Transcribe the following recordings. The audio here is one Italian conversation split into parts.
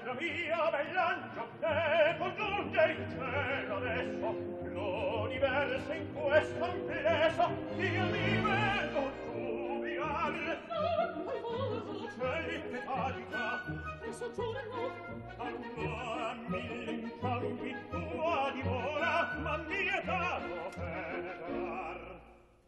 destra mia, bell'angio, che congiunge il cielo adesso, l'universo in questo amplesso, io mi vedo giubilar. Cieli che agita, e soggiorno, allora mille inciampi tua dimora, ma mi è dato penetrar.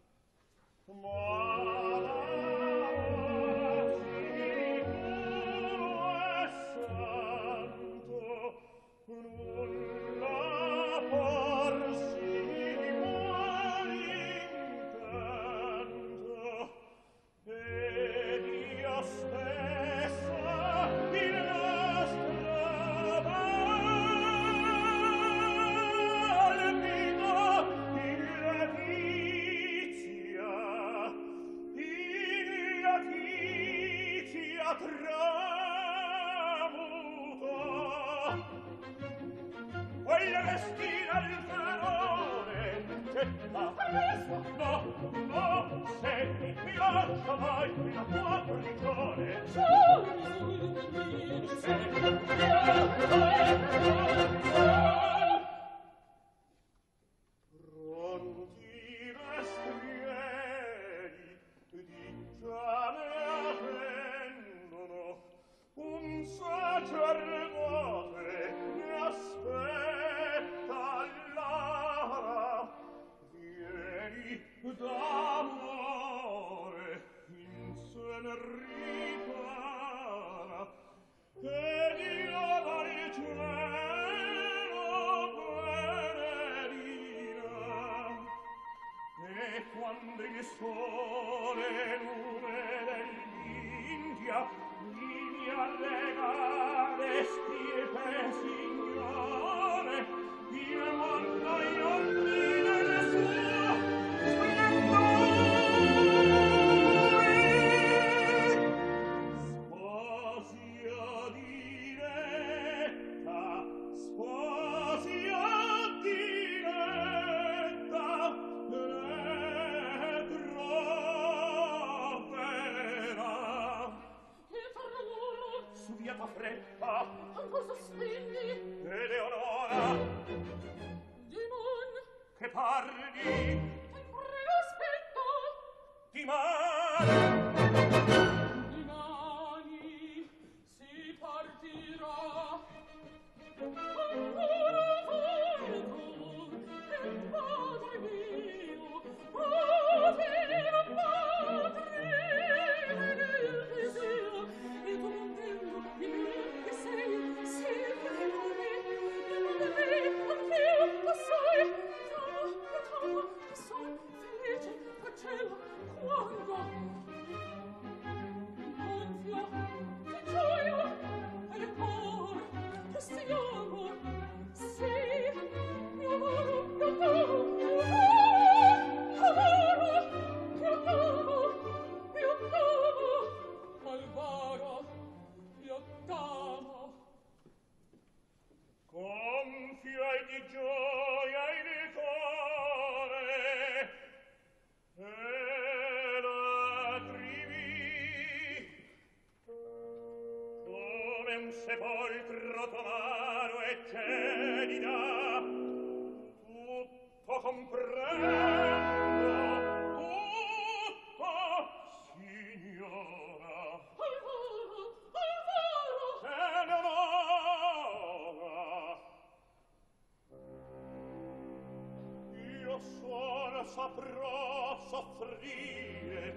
Saprò soffrire,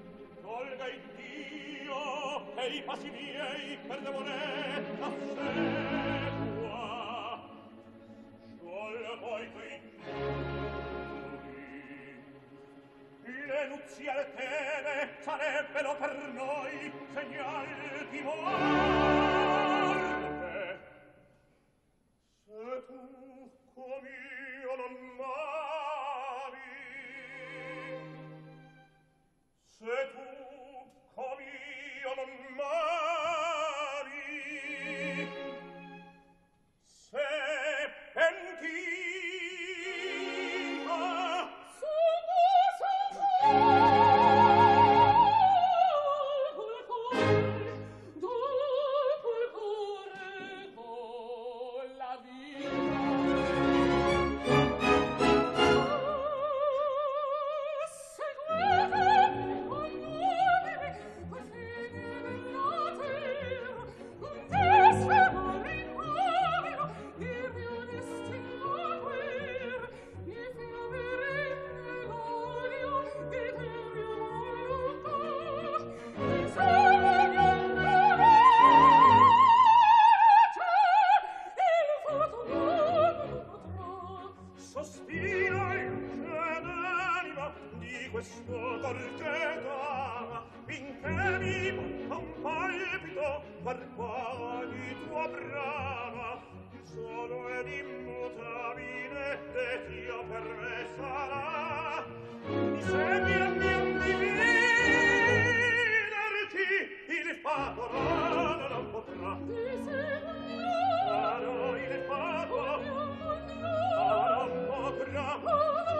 tolga il Dio e i passi miei per debolezza segua, scioglie poi quei giuri. Le nuzie altene sarebbero per noi segnal di morte. Se tu com'io non m'ami, se tu com'io non m'ami, se pentita Barconi tua brava, sono ed immutabile, e Dio per me sarà. Mi segui a mio dividerti, il fato non potrà. Ti seguirò, No, il fato non potrà. Non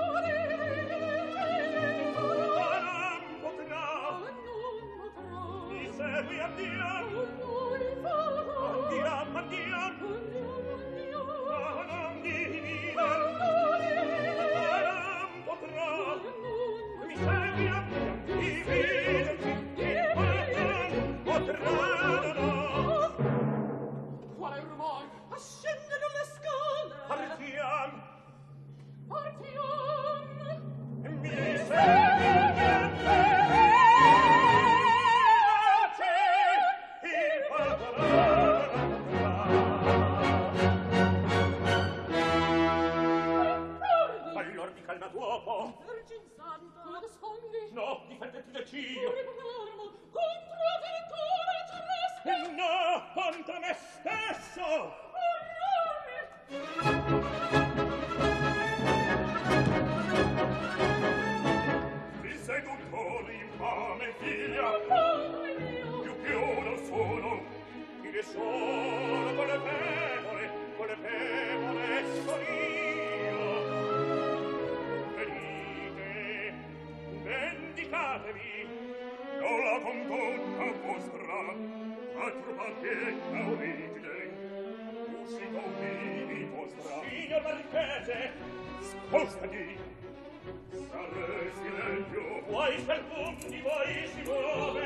potrà. Mi segui a Dio. Andiamo, andiamo. Non dividerti. Non potrà. Mi segui a Dio. Dividerti. Il fato non potrà. qual è il rumore? A scendere le scale. Partiamo. Mi Partiamo. segui a Dio. Il fato non potrà. Allora mi calma d'uopo. Vergine Santa. La nascondi? No, difenderti del ciglio. Riparmo contro addirittura il terrestre. No, contro me stesso. Ti sei dottore infame figlia. Padre mio. Più non sono. Chi ne sono colpevole sono io. Venite, vendicatevi. Non la condotta vostra, a truppacchetta origine, uscito di vostra. Signor Marchese, spostati. Sarei silenzio. Vuoi servundi, vuoi si muove.